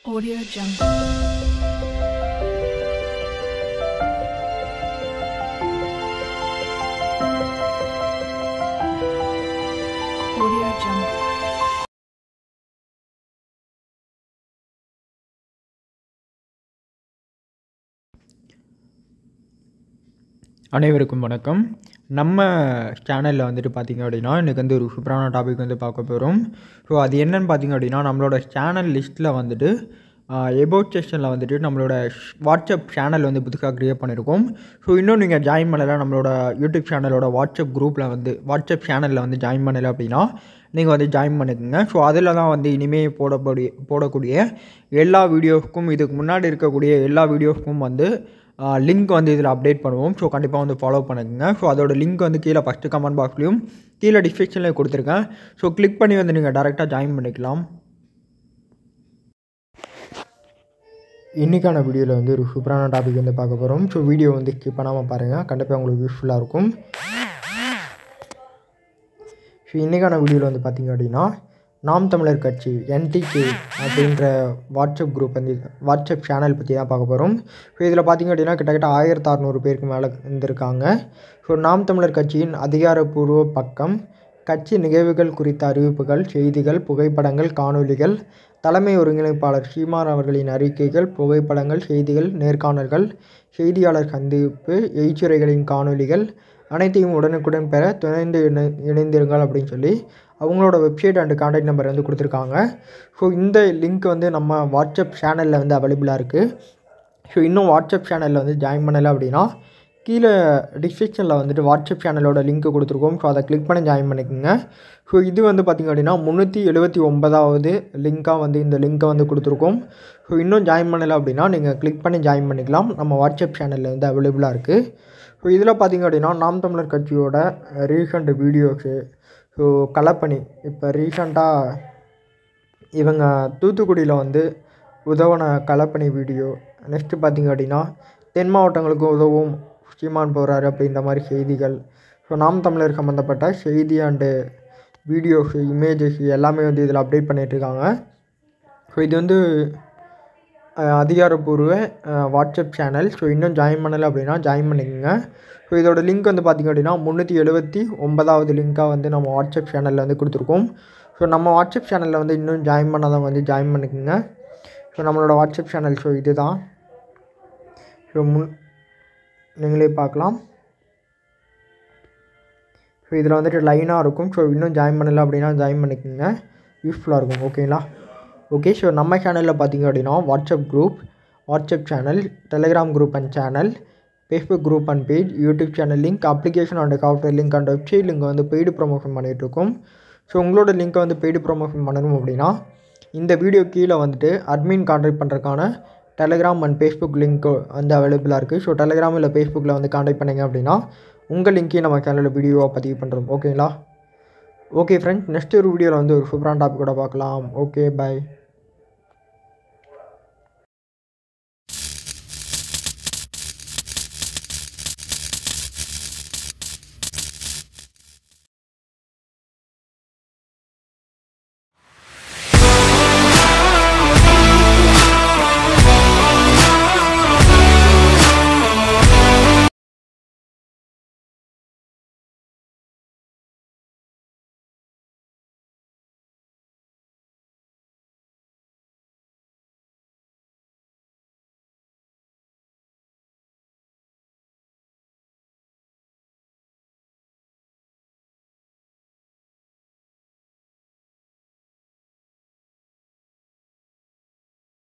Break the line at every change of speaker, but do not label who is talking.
Audio Jungle. Audio Jungle.
அனைவருக்கும் வணக்கம். நம்ம சேனலில் வந்துட்டு பார்த்திங்க அப்படின்னா இன்றைக்கி வந்து ஒரு சூப்பரான டாபிக் வந்து பார்க்க போகிறோம். ஸோ அது என்னென்னு பார்த்திங்க அப்படின்னா நம்மளோட சேனல் லிஸ்ட்டில் வந்துட்டு எபோட் செக்ஷனில் வந்துட்டு நம்மளோட வாட்ஸ்அப் சேனல் வந்து புதுசாக க்ரியேட் பண்ணியிருக்கோம். ஸோ இன்னும் நீங்கள் ஜாயின் பண்ணலை நம்மளோட யூடியூப் சேனலோட வாட்ஸ்அப் குரூப்பில் வந்து வாட்ஸ்அப் சேனலில் வந்து ஜாயின் பண்ணலை அப்படின்னா நீங்கள் வந்து ஜாயின் பண்ணிக்கோங்க. ஸோ அதில் தான் வந்து இனிமேல் போடக்கூடிய எல்லா வீடியோஸ்க்கும் இதுக்கு முன்னாடி இருக்கக்கூடிய எல்லா வீடியோஸ்க்கும் வந்து லிங்க் வந்து இதில் அப்டேட் பண்ணுவோம். ஸோ கண்டிப்பாக வந்து ஃபாலோ பண்ணிக்கோங்க. ஸோ அதோட லிங்க் வந்து கீழே ஃபஸ்ட்டு கமெண்ட் பாக்ஸ்லையும் கீழே டிஸ்கிரிப்ஷன்லேயும் கொடுத்துருக்கேன். ஸோ கிளிக் பண்ணி வந்து நீங்கள் டேரெக்டாக ஜாயின் பண்ணிக்கலாம். இன்றைக்கான வீடியோவில் வந்து ஒரு சூப்பரான டாபிக் வந்து பார்க்க போகிறோம். ஸோ வீடியோ வந்து ஸ்கிப் பண்ணாமல் பாருங்கள், கண்டிப்பாக உங்களுக்கு யூஸ்ஃபுல்லாக இருக்கும். ஸோ இன்றைக்கான வீடியோவில் வந்து பார்த்திங்க அப்படின்னா நாம் தமிழர் கட்சி என்டிகே அப்படின்ற வாட்ஸ்அப் குரூப் வந்து வாட்ஸ்அப் சேனல் பற்றி தான் பார்க்க போகிறோம். ஸோ இதில் பார்த்திங்க அப்படின்னா கிட்டத்தட்ட 1600 பேருக்கு மேலே இருந்திருக்காங்க. ஸோ நாம் தமிழர் கட்சியின் அதிகாரப்பூர்வ பக்கம், கட்சி நிகழ்வுகள் குறித்த அறிவிப்புகள், செய்திகள், புகைப்படங்கள், காணொலிகள், தலைமை ஒருங்கிணைப்பாளர் சீமான் அவர்களின் அறிக்கைகள், புகைப்படங்கள், செய்திகள், நேர்காணல்கள், செய்தியாளர் சந்திப்பு, எய்ச்சுரைகளின் காணொலிகள் அனைத்தையும் உடனுக்குடன் பெற துணைந்து இணைந்திருங்கள் அப்படின்னு சொல்லி அவங்களோட வெப்சைட் அண்டு கான்டாக்ட் நம்பர் வந்து கொடுத்துருக்காங்க. ஸோ இந்த லிங்க் வந்து நம்ம வாட்ஸ்அப் சேனலில் வந்து அவைலபிளாக இருக்குது. ஸோ இன்னும் வாட்ஸ்அப் சேனலில் வந்து ஜாயின் பண்ணலை அப்படின்னா கீழே டிஸ்கிரிப்ஷனில் வந்துட்டு வாட்ஸ்அப் சேனலோட லிங்க் கொடுத்துருக்கோம். ஸோ அதை கிளிக் பண்ணி ஜாயின் பண்ணிக்கோங்க. ஸோ இது வந்து பார்த்திங்க அப்படின்னா 379வது லிங்காக வந்து இந்த லிங்க்கை வந்து கொடுத்துருக்கோம். ஸோ இன்னும் ஜாயின் பண்ணலை அப்படின்னா நீங்கள் கிளிக் பண்ணி ஜாயின் பண்ணிக்கலாம். நம்ம வாட்ஸ்அப் சேனலில் வந்து அவைலபிளாக இருக்குது. ஸோ இதில் பார்த்திங்க அப்படின்னா நாம் தமிழர் கட்சியோட ரீசண்ட் வீடியோஸு, ஸோ களப்பணி, இப்போ ரீசண்டாக இவங்க தூத்துக்குடியில் வந்து உதவின களப்பணி வீடியோ, நெக்ஸ்ட்டு பார்த்திங்க அப்படின்னா தென் மாவட்டங்களுக்கு உதவும் சீமான் போகிறாரு அப்படின்ற மாதிரி செய்திகள், ஸோ நாம் தமிழர் சம்மந்தப்பட்ட செய்தி அண்டு வீடியோஸு, இமேஜஸ் எல்லாமே வந்து இதில் அப்டேட் பண்ணிகிட்ருக்காங்க. ஸோ இது வந்து அதிகாரப்பூர்வ வாட்ஸ்அப் சேனல். ஸோ இன்னும் ஜாயின் பண்ணலை அப்படின்னா ஜாயின் பண்ணிக்கோங்க. ஸோ இதோட லிங்க் வந்து பார்த்திங்க அப்படின்னா 379வது லிங்காக வந்து நம்ம வாட்ஸ்அப் சேனலில் வந்து கொடுத்துருக்கோம். ஸோ நம்ம வாட்ஸ்அப் சேனலில் வந்து இன்னும் ஜாயின் பண்ணாதவங்க வந்து ஜாயின் பண்ணிக்கோங்க. ஸோ நம்மளோட வாட்ஸ்அப் சேனல் ஸோ இது தான். ஸோ நீங்களே பார்க்கலாம். ஸோ இதில் வந்துட்டு லைனாக இருக்கும். ஸோ இன்னும் ஜாயின் பண்ணலை அப்படின்னா ஜாயின் பண்ணிக்கோங்க, யூஸ்ஃபுல்லாக இருக்கும். ஓகேங்களா? ஓகே. ஸோ நம்ம சேனலில் பார்த்திங்க அப்படின்னா WhatsApp group, WhatsApp channel, telegram group and channel, Facebook group and page, YouTube channel link, application and software link and website link வந்து பெய்டு ப்ரொமோஷன் பண்ணிகிட்ருக்கோம். ஸோ உங்களோட லிங்க்கை வந்து பெய்டு ப்ரொமோஷன் பண்ணணும் அப்படின்னா இந்த வீடியோ கீழே வந்துட்டு அட்மின் கான்டாக்ட் பண்ணுறதுக்கான டெலிகிராம் அண்ட் ஃபேஸ்புக் லிங்க் வந்து அவைலபிளாக இருக்குது. ஸோ டெலிகிராம் இல்லை ஃபேஸ்புக்கில் வந்து கான்டாக்ட் பண்ணிங்க அப்படின்னா உங்கள் லிங்க்கையும் நம்ம சேனலில் வீடியோவாக பதிவு பண்ணுறோம். ஓகேங்களா? ஓகே ஃப்ரெண்ட்ஸ், நெக்ஸ்ட் ஒரு வீடியோவில் வந்து ஒரு சூப்பரான டாப்பிக்கோட பார்க்கலாம். Okay, by.